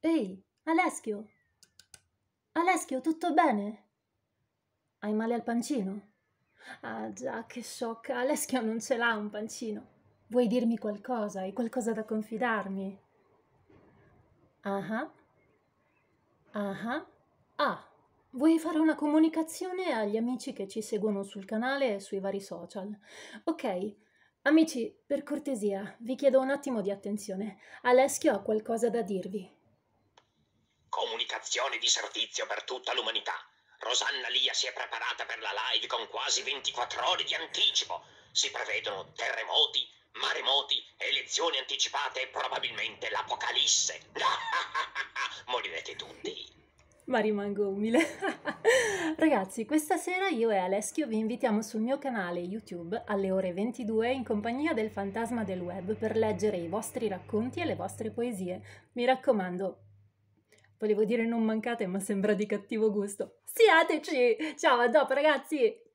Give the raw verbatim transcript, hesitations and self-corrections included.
Ehi, Aleschio! Aleschio, tutto bene? Hai male al pancino? Ah già, che sciocca, Aleschio non ce l'ha un pancino. Vuoi dirmi qualcosa? Hai qualcosa da confidarmi? Ah, ah, ah. Vuoi fare una comunicazione agli amici che ci seguono sul canale e sui vari social? Ok, amici, per cortesia, vi chiedo un attimo di attenzione. Aleschio ha qualcosa da dirvi. Comunicazione di servizio per tutta l'umanità. Rosanna Lia si è preparata per la live con quasi ventiquattro ore di anticipo. Si prevedono terremoti, maremoti, elezioni anticipate e probabilmente l'apocalisse. Morirete tutti. Ma rimango umile. Ragazzi, questa sera io e Aleschio vi invitiamo sul mio canale YouTube alle ore ventidue in compagnia del fantasma del web per leggere i vostri racconti e le vostre poesie. Mi raccomando, volevo dire non mancate, ma sembra di cattivo gusto. Siateci! Ciao, a dopo ragazzi!